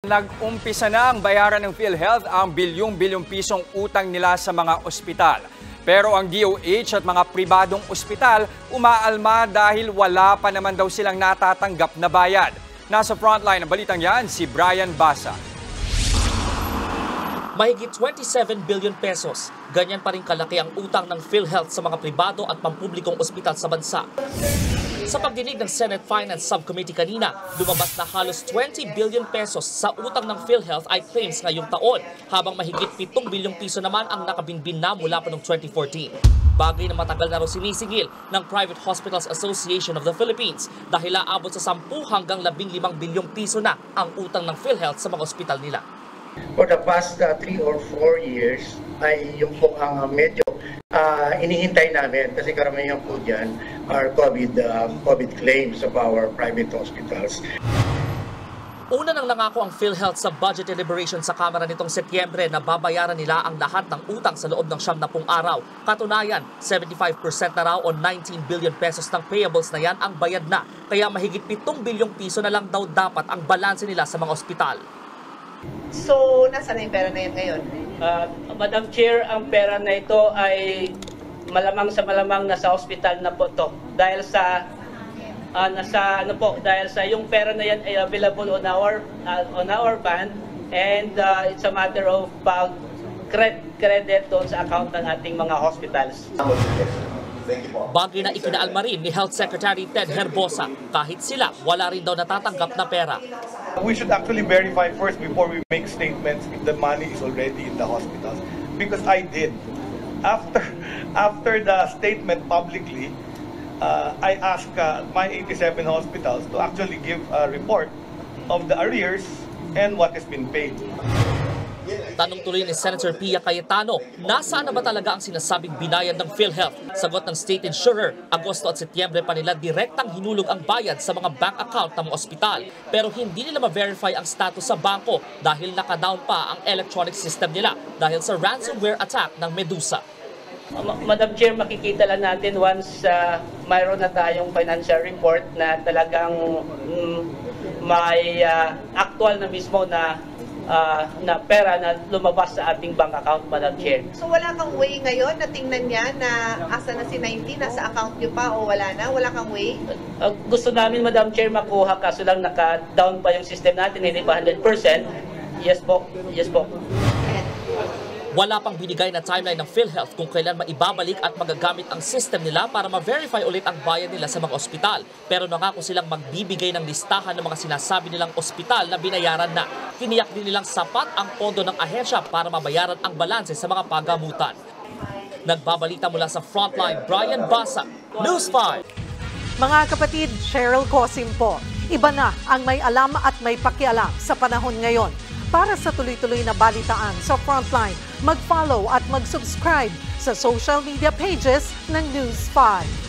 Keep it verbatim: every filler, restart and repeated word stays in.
Nag-umpisa na ang bayaran ng PhilHealth ang bilyong-bilyong pisong utang nila sa mga ospital. Pero ang D O H at mga pribadong ospital umaalma dahil wala pa naman daw silang natatanggap na bayad. Nasa frontline ng balitang yan, si Brian Basa. Mahigit twenty-seven billion pesos. Ganyan pa rin kalaki ang utang ng PhilHealth sa mga pribado at pampublikong ospital sa bansa. Sa pagdinig ng Senate Finance Subcommittee kanina, lumabas na halos twenty billion pesos sa utang ng PhilHealth ay claims ngayong taon, habang mahigit pitong bilyong piso naman ang nakabinbin na mula pa noong twenty fourteen. Bagay na matagal na raw sinisingil ng Private Hospitals Association of the Philippines dahil aabot sa sampu hanggang labing limang bilyong piso na ang utang ng PhilHealth sa mga ospital nila. For the past uh, three or four years ay yung po ang uh, medyo uh, inihintay namin kasi karamihan po dyan are COVID, uh, COVID claims of our private hospitals. Una nang nangako ang PhilHealth sa budget deliberation sa Kamara nitong Setyembre na babayaran nila ang lahat ng utang sa loob ng siyam na pung araw. Katunayan, seventy-five percent na raw o nineteen billion pesos ng payables na yan ang bayad na. Kaya mahigit pitong bilyong piso na lang daw dapat ang balanse nila sa mga ospital. So, nasa na yung pera na yan ngayon? Uh, Madam Chair, ang pera na ito ay malamang sa malamang nasa hospital na po to. Dahil sa uh, nasa ano po, dahil sa yung pera na yan ay available on our uh, on our band, and uh, it's a matter of pag credit credit doon sa account ng ating mga hospitals. Bagay na ikinaalma rin ni Health Secretary Ted Herbosa, kahit sila wala rin daw natatanggap na pera. We should actually verify first before we make statements if the money is already in the hospitals. Because I did. After after the statement publicly, uh, I asked uh, my eighty-seven hospitals to actually give a report of the arrears and what has been paid. Tanong tuloy ni Senator Pia Cayetano, nasaan na ba talaga ang sinasabing binayad ng PhilHealth? Sagot ng state insurer, Agosto at Setyembre pa nila direktang hinulog ang bayad sa mga bank account ng mga ospital. Pero hindi nila ma-verify ang status sa bangko dahil nakadown pa ang electronic system nila dahil sa ransomware attack ng Medusa. Madam Chair, makikita lang natin once uh, mayroon na tayong financial report na talagang mm, may uh, actual na mismo na Uh, na pera na lumabas sa ating bank account, Madam Chair. So wala kang way ngayon na tingnan niya na asa na si ninety, nasa account niyo pa o wala na? Wala kang way? Uh, gusto namin, Madam Chair, makuha kaso lang naka-down pa yung system natin, hindi pa one hundred percent. Yes po, yes po. Wala pang binigay na timeline ng PhilHealth kung kailan maibabalik at magagamit ang system nila para ma-verify ulit ang bayad nila sa mga ospital. Pero nangako silang magbibigay ng listahan ng mga sinasabi nilang ospital na binayaran na. Tiniyak din nilang sapat ang pondo ng ahensya para mabayaran ang balanse sa mga pagamutan. Nagbabalita mula sa Frontline, Brian Basa, News five. Mga kapatid, Cheryl Cosim po. Iba na ang may alam at may pakialam sa panahon ngayon. Para sa tuloy-tuloy na balitaan sa Frontline, mag-follow at mag-subscribe sa social media pages ng News five.